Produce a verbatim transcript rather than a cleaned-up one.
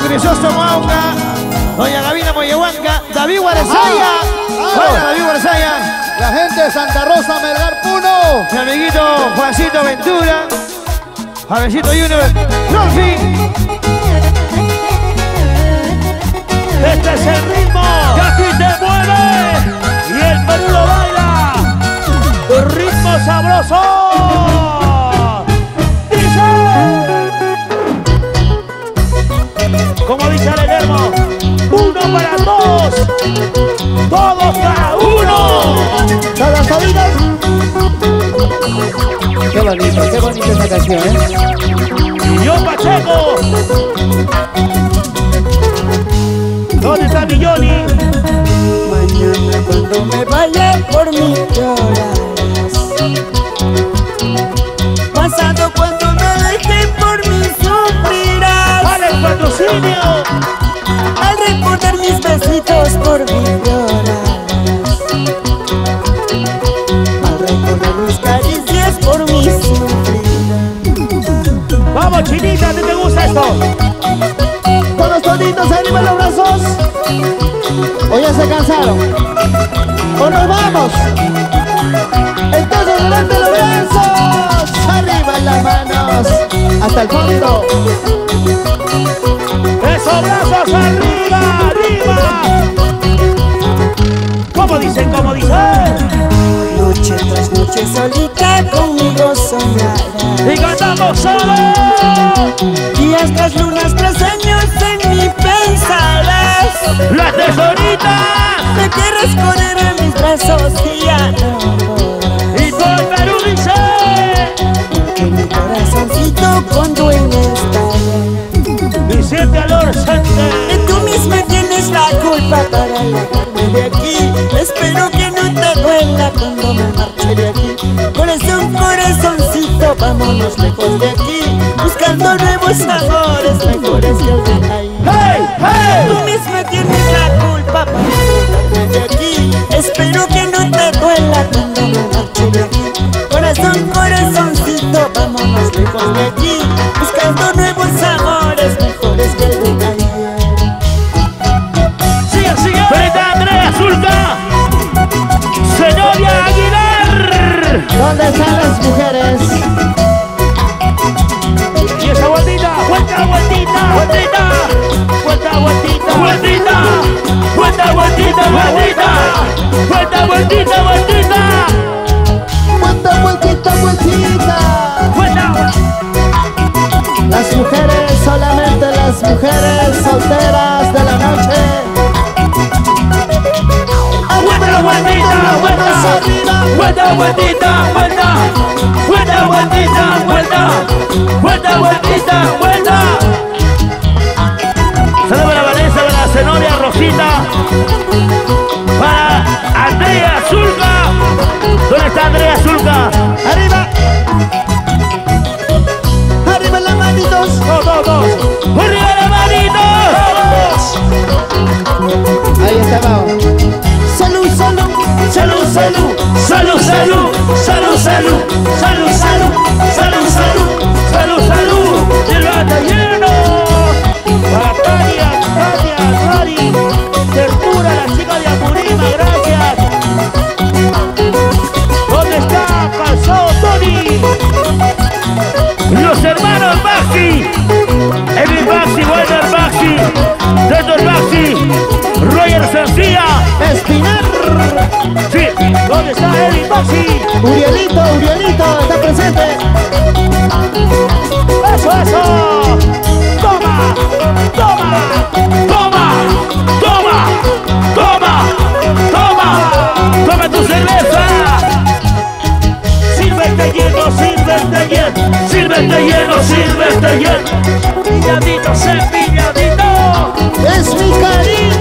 Crisosto Mauca, doña Gavina Moyehuanca, David Guaresaya. Hola, David Guaresaya. La gente de Santa Rosa, Melgar Puno. Mi amiguito Juancito Ventura, Javesito Junior, Rolfi. Este es el ritmo que aquí te mueve y el Perú lo baila. Ritmo sabroso. Dice, como dice el Lermo, uno para todos, todos para uno. ¿Todas solitas? Qué bonito, qué bonita esa canción, ¿eh? Y yo Pacheco. ¿Dónde está mi Johnny? Mañana cuando me vaya por mí llorarás. Pasado cuando me dejen por mí sufrirás. ¡Vale el patrocinio! Al recordar mis besitos por mí llorarás. Al recordar mis caricias por mí sufrirás. Vamos, Chinita, ¿a ti te gusta esto? Todos toditos, arriba los brazos. ¿O ya se cansaron? ¿O nos vamos? Entonces levante los brazos. Arriba las manos. Hasta el fondo. ¡Esos brazos arriba, arriba! ¿Cómo dicen, cómo dicen? Noche tras noche solita conmigo soñarás. ¡Y cantamos solo! Días tras lunas tras años en mí pensarás. ¡La tesorita! Me quieres poner en mis brazos y ya no podrás. ¡Y por el Perú dice! Porque mi corazoncito con dueño está. Vicente Alorcente. Y tú misma tienes la culpa para alejarme de aquí. Espero que no te duela cuando me marche de aquí. Corazón, corazoncito, vámonos lejos de aquí. Buscando nuevos amores mejores que el de ahí. ¡Hey, hey! Tú misma tienes la culpa para alejarme de aquí. Espero que no te duela cuando me marche de aquí. Corazón, corazoncito, vámonos lejos de aquí. Buscando nuevos amores mejores que el de ayer. ¡Sigue, sigue! ¡Frente a Andrea Zulca! ¡Señoria Aguilar! ¿Dónde están las mujeres? Y esa vueltita, vuelta, vueltita, vueltita, vuelta, vueltita, vueltita, vuelta, vueltita, vueltita, vuelta, vueltita, vueltita, Vuelta, vueltita, vueltita. vuelta. Las mujeres, solamente las mujeres solteras de la noche. Vuelta, vueltita, vuelta, vuelta, vueltita, vuelta, vuelta, vueltita, vuelta, vuelta, vueltita, vuelta. Saludos para Vanessa, para la Zenoria Rosita, para Andrea Zulca. ¿Dónde está Andrea Zulca? Arriba. Arriba las manitos. Dos, dos, dos. ¡Arriba las manitos! Ahí está, vamos. Salud, salud. Salud, salud, salud, salud, salud, salud, salud, salud, salud, salud, salud, salud, el bata lleno. Para Tania, Tania, Rari, Tertura, la chica de Apurima, gracias. ¿Dónde está Calzado Tony? Los hermanos Baxi, Emil Baxi, Walter Baxi, Tetor Baxi, Roger Sencilla, Espinar. sí, ¿dónde está Emil Baxi? Urielito, Urielito, está presente. ¡Eso, eso! ¡Toma! ¡Toma! ¡Toma! ¡Toma! ¡Toma! ¡Toma! ¡Toma tu cerveza! ¡Sírvete lleno, sírvete lleno! ¡Sírvete lleno, sírvete lleno! ¡Pilladito, cepilladito! Es mi cariño.